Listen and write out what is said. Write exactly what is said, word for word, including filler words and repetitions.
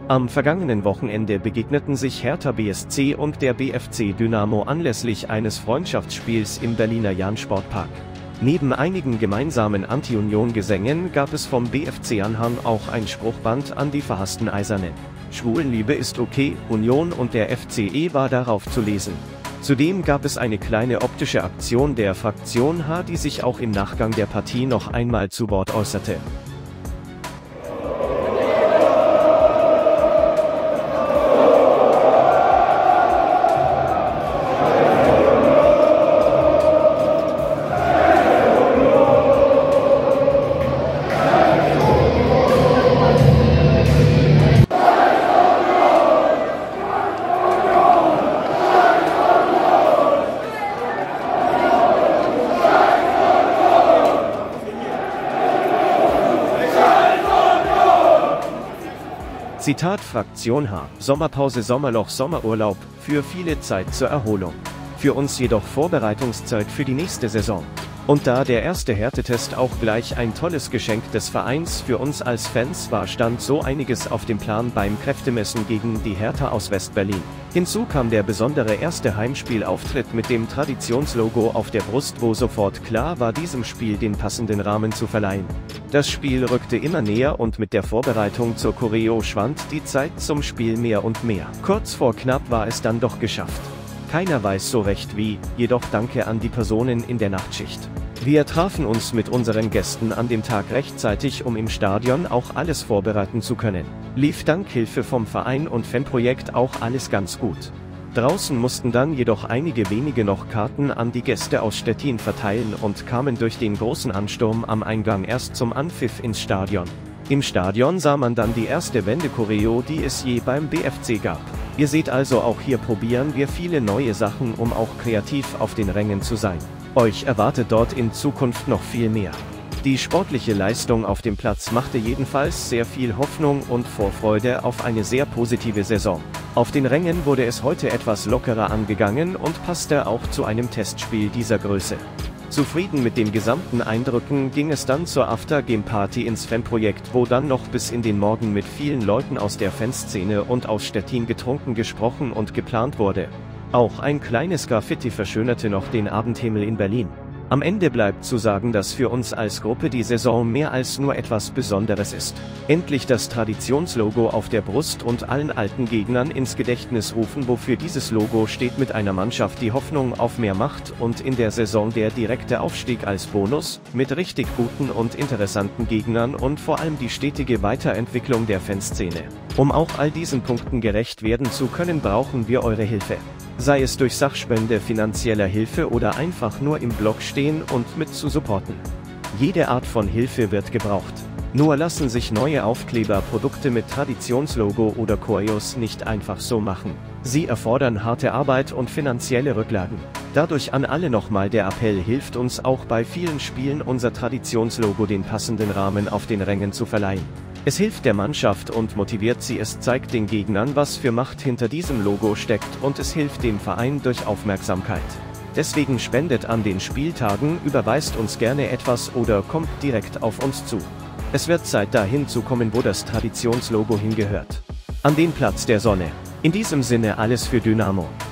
Am vergangenen Wochenende begegneten sich Hertha B S C und der B F C Dynamo anlässlich eines Freundschaftsspiels im Berliner Jahn-Sportpark. Neben einigen gemeinsamen Anti-Union-Gesängen gab es vom B F C-Anhang auch ein Spruchband an die verhassten Eisernen. Schwulenliebe ist okay, Union und der F C E war darauf zu lesen. Zudem gab es eine kleine optische Aktion der Fraktion H, die sich auch im Nachgang der Partie noch einmal zu Wort äußerte. Zitat Fraktion H: Sommerpause, Sommerloch, Sommerurlaub, für viele Zeit zur Erholung. Für uns jedoch Vorbereitungszeit für die nächste Saison. Und da der erste Härtetest auch gleich ein tolles Geschenk des Vereins für uns als Fans war, stand so einiges auf dem Plan beim Kräftemessen gegen die Hertha aus West-Berlin. Hinzu kam der besondere erste Heimspielauftritt mit dem Traditionslogo auf der Brust, wo sofort klar war, diesem Spiel den passenden Rahmen zu verleihen. Das Spiel rückte immer näher und mit der Vorbereitung zur Choreo schwand die Zeit zum Spiel mehr und mehr. Kurz vor knapp war es dann doch geschafft. Keiner weiß so recht wie, jedoch danke an die Personen in der Nachtschicht. Wir trafen uns mit unseren Gästen an dem Tag rechtzeitig, um im Stadion auch alles vorbereiten zu können. Lief dank Hilfe vom Verein und Fanprojekt auch alles ganz gut. Draußen mussten dann jedoch einige wenige noch Karten an die Gäste aus Stettin verteilen und kamen durch den großen Ansturm am Eingang erst zum Anpfiff ins Stadion. Im Stadion sah man dann die erste Wende-Choreo, die es je beim B F C gab. Ihr seht also, auch hier probieren wir viele neue Sachen, um auch kreativ auf den Rängen zu sein. Euch erwartet dort in Zukunft noch viel mehr. Die sportliche Leistung auf dem Platz machte jedenfalls sehr viel Hoffnung und Vorfreude auf eine sehr positive Saison. Auf den Rängen wurde es heute etwas lockerer angegangen und passte auch zu einem Testspiel dieser Größe. Zufrieden mit den gesamten Eindrücken ging es dann zur After-Game-Party ins Fanprojekt, wo dann noch bis in den Morgen mit vielen Leuten aus der Fanszene und aus Stettin getrunken, gesprochen und geplant wurde. Auch ein kleines Graffiti verschönerte noch den Abendhimmel in Berlin. Am Ende bleibt zu sagen, dass für uns als Gruppe die Saison mehr als nur etwas Besonderes ist. Endlich das Traditionslogo auf der Brust und allen alten Gegnern ins Gedächtnis rufen, wofür dieses Logo steht, mit einer Mannschaft, die Hoffnung auf mehr macht, und in der Saison der direkte Aufstieg als Bonus, mit richtig guten und interessanten Gegnern und vor allem die stetige Weiterentwicklung der Fanszene. Um auch all diesen Punkten gerecht werden zu können, brauchen wir eure Hilfe. Sei es durch Sachspende, finanzieller Hilfe oder einfach nur im Blog stehen und mit zu supporten. Jede Art von Hilfe wird gebraucht. Nur lassen sich neue Aufkleber, Produkte mit Traditionslogo oder Choreos nicht einfach so machen. Sie erfordern harte Arbeit und finanzielle Rücklagen. Dadurch an alle nochmal der Appell: hilft uns auch bei vielen Spielen unser Traditionslogo den passenden Rahmen auf den Rängen zu verleihen. Es hilft der Mannschaft und motiviert sie, es zeigt den Gegnern, was für Macht hinter diesem Logo steckt, und es hilft dem Verein durch Aufmerksamkeit. Deswegen spendet an den Spieltagen, überweist uns gerne etwas oder kommt direkt auf uns zu. Es wird Zeit, dahin zu kommen, wo das Traditionslogo hingehört. An den Platz der Sonne. In diesem Sinne alles für Dynamo.